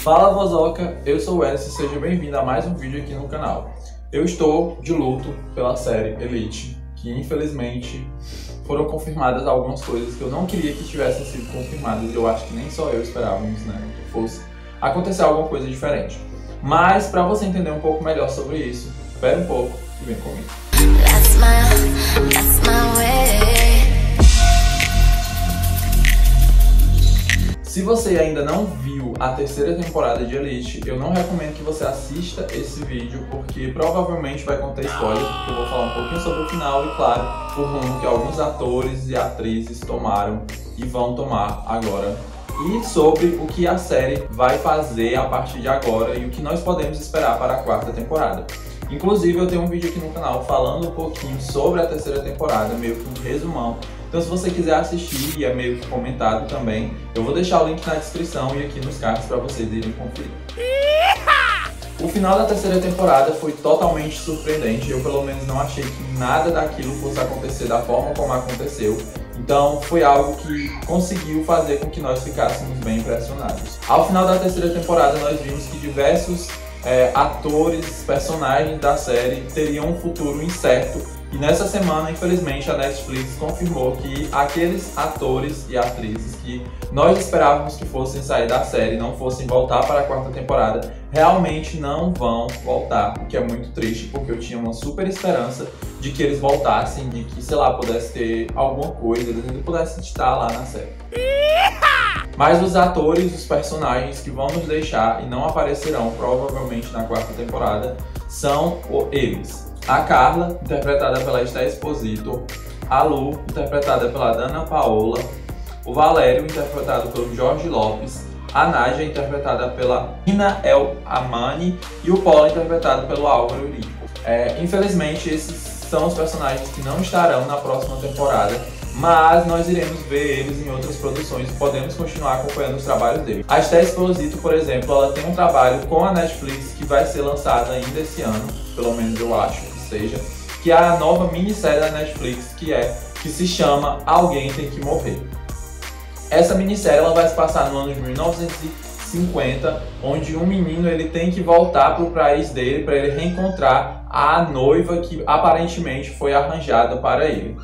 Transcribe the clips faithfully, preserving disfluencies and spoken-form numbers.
Fala vozoca, eu sou o Elis e seja bem-vindo a mais um vídeo aqui no canal. Eu estou de luto pela série Elite, que infelizmente foram confirmadas algumas coisas que eu não queria que tivessem sido confirmadas e eu acho que nem só eu esperávamos, né, que fosse acontecer alguma coisa diferente. Mas para você entender um pouco melhor sobre isso, espere um pouco e vem comigo. That's my, that's my way. Se você ainda não viu a terceira temporada de Elite, eu não recomendo que você assista esse vídeo, porque provavelmente vai conter spoiler, porque eu vou falar um pouquinho sobre o final e, claro, o rumo que alguns atores e atrizes tomaram e vão tomar agora. E sobre o que a série vai fazer a partir de agora e o que nós podemos esperar para a quarta temporada. Inclusive, eu tenho um vídeo aqui no canal falando um pouquinho sobre a terceira temporada, meio que um resumão. Então, se você quiser assistir e é meio que comentado também, eu vou deixar o link na descrição e aqui nos cards para vocês irem conferir. O final da terceira temporada foi totalmente surpreendente. Eu, pelo menos, não achei que nada daquilo fosse acontecer da forma como aconteceu. Então, foi algo que conseguiu fazer com que nós ficássemos bem impressionados. Ao final da terceira temporada, nós vimos que diversos é, atores, personagens da série teriam um futuro incerto. E nessa semana, infelizmente, a Netflix confirmou que aqueles atores e atrizes que nós esperávamos que fossem sair da série, não fossem voltar para a quarta temporada, realmente não vão voltar, o que é muito triste, porque eu tinha uma super esperança de que eles voltassem, de que, sei lá, pudesse ter alguma coisa, eles pudessem estar lá na série. Mas os atores, os personagens que vão nos deixar e não aparecerão provavelmente na quarta temporada são eles. A Carla, interpretada pela Esther Exposito, a Lu, interpretada pela Dana Paola, o Valério, interpretado pelo Jorge Lopes, a Nádia, interpretada pela Nina El Amani, e o Paulo, interpretado pelo Álvaro Urico. É, infelizmente, esses são os personagens que não estarão na próxima temporada, mas nós iremos ver eles em outras produções e podemos continuar acompanhando os trabalhos deles. A Esther Exposito, por exemplo, ela tem um trabalho com a Netflix que vai ser lançado ainda esse ano, pelo menos eu acho. Seja, que é a nova minissérie da Netflix, que é que se chama Alguém Tem Que Morrer. Essa minissérie ela vai se passar no ano de mil novecentos e cinquenta, onde um menino ele tem que voltar para o país dele para ele reencontrar a noiva que aparentemente foi arranjada para ele.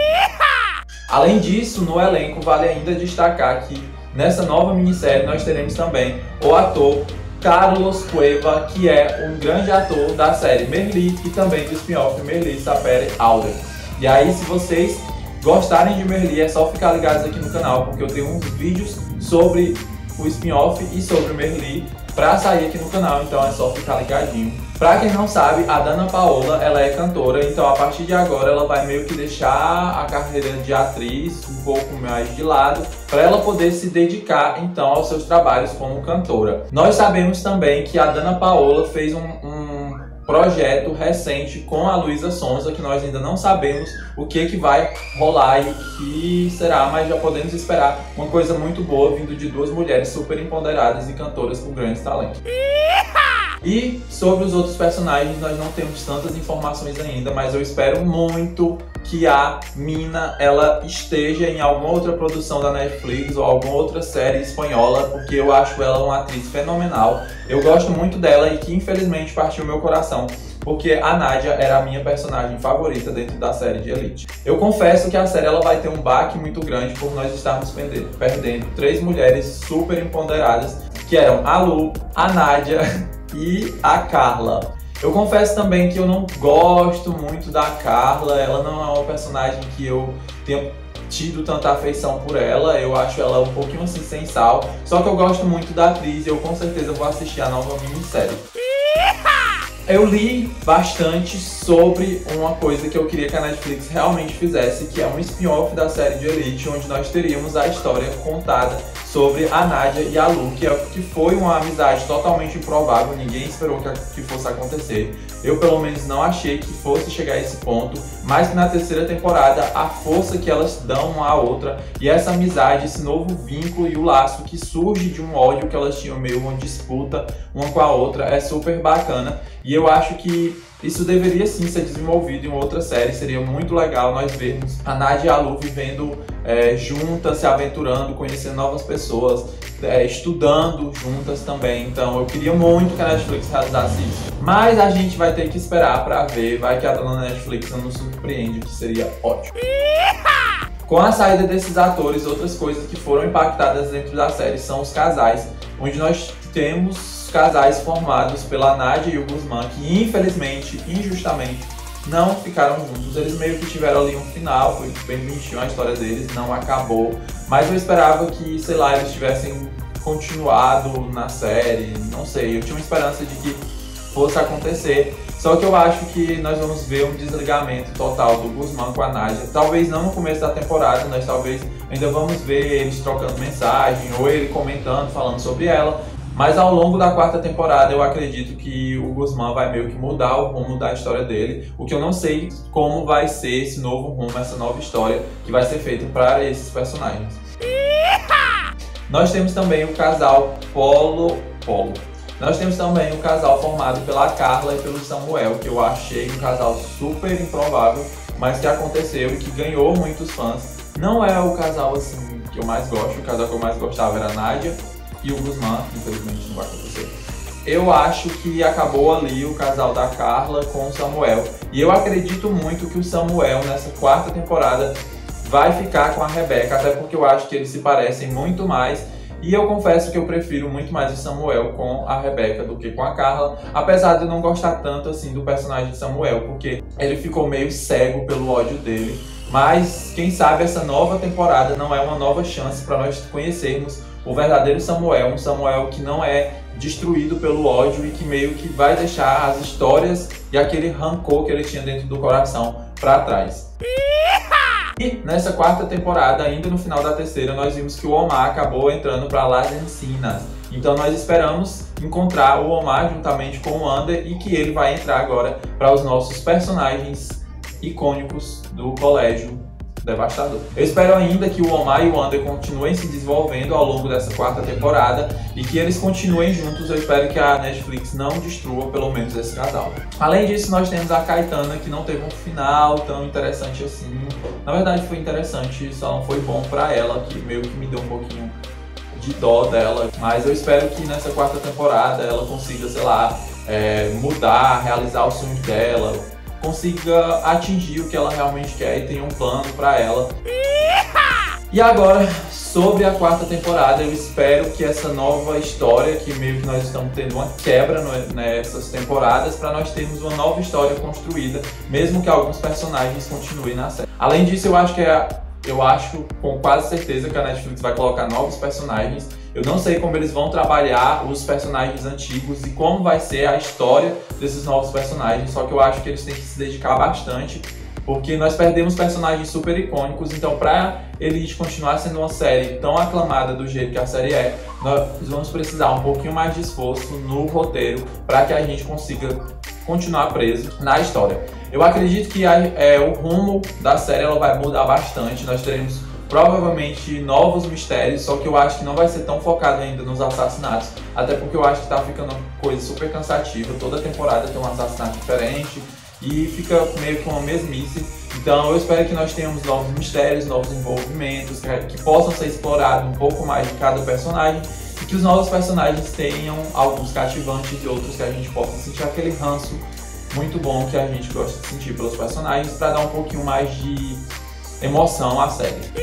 Além disso, no elenco vale ainda destacar que nessa nova minissérie nós teremos também o ator Carlos Cueva, que é um grande ator da série Merli e também do spin-off Merli Sapere Aude. E aí, se vocês gostarem de Merli, é só ficar ligados aqui no canal, porque eu tenho uns vídeos sobre o spin-off e sobre Merli pra sair aqui no canal, então é só ficar ligadinho. Pra quem não sabe, a Dana Paola, ela é cantora, então a partir de agora ela vai meio que deixar a carreira de atriz um pouco mais de lado, para ela poder se dedicar então aos seus trabalhos como cantora. Nós sabemos também que a Dana Paola fez um, um projeto recente com a Luísa Sonza, que nós ainda não sabemos o que, que vai rolar e o que será, mas já podemos esperar uma coisa muito boa vindo de duas mulheres super empoderadas e cantoras com grandes talentos. E sobre os outros personagens nós não temos tantas informações ainda, mas eu espero muito que a Mina ela esteja em alguma outra produção da Netflix ou alguma outra série espanhola, porque eu acho ela uma atriz fenomenal. Eu gosto muito dela e que infelizmente partiu meu coração, porque a Nádia era a minha personagem favorita dentro da série de Elite. Eu confesso que a série ela vai ter um baque muito grande por nós estarmos perdendo, perdendo três mulheres super empoderadas, que eram a Lu, a Nádia e a Carla. Eu confesso também que eu não gosto muito da Carla, ela não é uma personagem que eu tenho tido tanta afeição por ela, eu acho ela um pouquinho assim sem sal, só que eu gosto muito da atriz e eu com certeza vou assistir a nova minissérie. Eu li bastante sobre uma coisa que eu queria que a Netflix realmente fizesse, que é um spin-off da série de Elite, onde nós teríamos a história contada sobre a Nádia e a Lu, que, é, que foi uma amizade totalmente improvável, ninguém esperou que, que fosse acontecer. Eu, pelo menos, não achei que fosse chegar a esse ponto, mas que na terceira temporada, a força que elas dão uma à outra, e essa amizade, esse novo vínculo e o laço que surge de um ódio que elas tinham, meio uma disputa uma com a outra, é super bacana. E eu acho que isso deveria sim ser desenvolvido em outra série. Seria muito legal nós vermos a Nadia e a Lu vivendo é, juntas, se aventurando, conhecendo novas pessoas, é, estudando juntas também. Então eu queria muito que a Netflix realizasse isso. Mas a gente vai ter que esperar pra ver, vai que a dona Netflix não nos surpreende, que seria ótimo. Com a saída desses atores, outras coisas que foram impactadas dentro da série são os casais, onde nós temos casais formados pela Nadia e o Guzmán, que infelizmente, injustamente, não ficaram juntos. Eles meio que tiveram ali um final, foi bem bonitinho a história deles, não acabou. Mas eu esperava que, sei lá, eles tivessem continuado na série, não sei, eu tinha uma esperança de que fosse acontecer. Só que eu acho que nós vamos ver um desligamento total do Guzmán com a Nadia. Talvez não no começo da temporada, nós talvez ainda vamos ver eles trocando mensagem ou ele comentando, falando sobre ela. Mas ao longo da quarta temporada eu acredito que o Guzmán vai meio que mudar o rumo da história dele. O que eu não sei como vai ser esse novo rumo, essa nova história que vai ser feita para esses personagens. Nós temos também o casal Polo Polo. Nós temos também um casal formado pela Carla e pelo Samuel, que eu achei um casal super improvável, mas que aconteceu e que ganhou muitos fãs. Não é o casal assim que eu mais gosto, o casal que eu mais gostava era a Nadia e o Guzmán, infelizmente não vai acontecer. Eu acho que acabou ali o casal da Carla com o Samuel. E eu acredito muito que o Samuel, nessa quarta temporada, vai ficar com a Rebeca, até porque eu acho que eles se parecem muito mais. E eu confesso que eu prefiro muito mais o Samuel com a Rebeca do que com a Carla, apesar de eu não gostar tanto assim do personagem de Samuel, porque ele ficou meio cego pelo ódio dele. Mas quem sabe essa nova temporada não é uma nova chance para nós conhecermos o verdadeiro Samuel, um Samuel que não é destruído pelo ódio e que meio que vai deixar as histórias e aquele rancor que ele tinha dentro do coração para trás. E nessa quarta temporada, ainda no final da terceira, nós vimos que o Omar acabou entrando para Las Encinas. Então nós esperamos encontrar o Omar juntamente com o Ander e que ele vai entrar agora para os nossos personagens icônicos do Colégio Devastador. Eu espero ainda que o Omar e o Ander continuem se desenvolvendo ao longo dessa quarta temporada e que eles continuem juntos. Eu espero que a Netflix não destrua pelo menos esse casal. Além disso, nós temos a Caetana, que não teve um final tão interessante assim. Na verdade foi interessante, só não foi bom pra ela, que meio que me deu um pouquinho de dó dela. Mas eu espero que nessa quarta temporada ela consiga, sei lá, é, mudar, realizar os sonhos dela, consiga atingir o que ela realmente quer e tenha um plano pra ela. E agora, sobre a quarta temporada, eu espero que essa nova história, que meio que nós estamos tendo uma quebra nessas temporadas, para nós termos uma nova história construída, mesmo que alguns personagens continuem na série. Além disso, eu acho que é, eu acho com quase certeza que a Netflix vai colocar novos personagens. Eu não sei como eles vão trabalhar os personagens antigos e como vai ser a história desses novos personagens, só que eu acho que eles têm que se dedicar bastante, porque nós perdemos personagens super icônicos. Então, para Elite continuar sendo uma série tão aclamada do jeito que a série é, nós vamos precisar um pouquinho mais de esforço no roteiro para que a gente consiga continuar preso na história. Eu acredito que a, é, o rumo da série ela vai mudar bastante. Nós teremos provavelmente novos mistérios, só que eu acho que não vai ser tão focado ainda nos assassinatos, até porque eu acho que tá ficando uma coisa super cansativa. Toda temporada tem um assassinato diferente e fica meio que uma mesmice. Então eu espero que nós tenhamos novos mistérios, novos envolvimentos, que, que possam ser explorados um pouco mais de cada personagem e que os novos personagens tenham alguns cativantes e outros que a gente possa sentir aquele ranço muito bom que a gente gosta de sentir pelos personagens, para dar um pouquinho mais de emoção à série.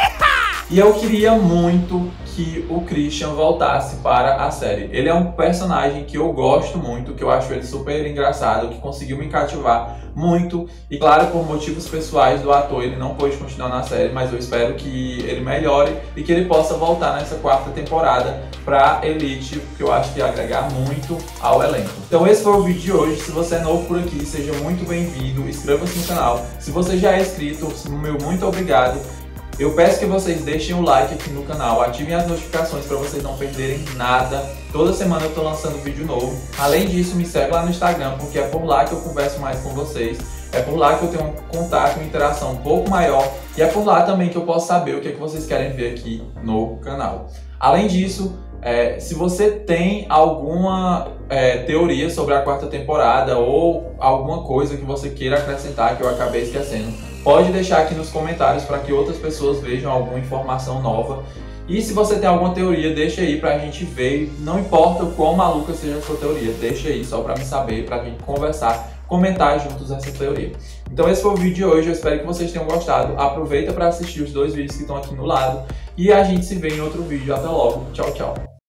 E eu queria muito que o Christian voltasse para a série. Ele é um personagem que eu gosto muito, que eu acho ele super engraçado, que conseguiu me cativar muito. E claro, por motivos pessoais do ator, ele não pôde continuar na série, mas eu espero que ele melhore e que ele possa voltar nessa quarta temporada para Elite, porque eu acho que ia agregar muito ao elenco. Então esse foi o vídeo de hoje. Se você é novo por aqui, seja muito bem-vindo, inscreva-se no canal. Se você já é inscrito, meu muito obrigado. Eu peço que vocês deixem o like aqui no canal, ativem as notificações para vocês não perderem nada. Toda semana eu estou lançando vídeo novo. Além disso, me segue lá no Instagram, porque é por lá que eu converso mais com vocês. É por lá que eu tenho um contato, uma interação um pouco maior. E é por lá também que eu posso saber o que é que vocês querem ver aqui no canal. Além disso, É, se você tem alguma é, teoria sobre a quarta temporada ou alguma coisa que você queira acrescentar que eu acabei esquecendo, pode deixar aqui nos comentários para que outras pessoas vejam alguma informação nova. E se você tem alguma teoria, deixa aí pra gente ver. Não importa o quão maluca seja a sua teoria, deixa aí só pra me saber, pra gente conversar, comentar juntos essa teoria. Então esse foi o vídeo de hoje, eu espero que vocês tenham gostado. Aproveita para assistir os dois vídeos que estão aqui no lado e a gente se vê em outro vídeo. Até logo, tchau, tchau!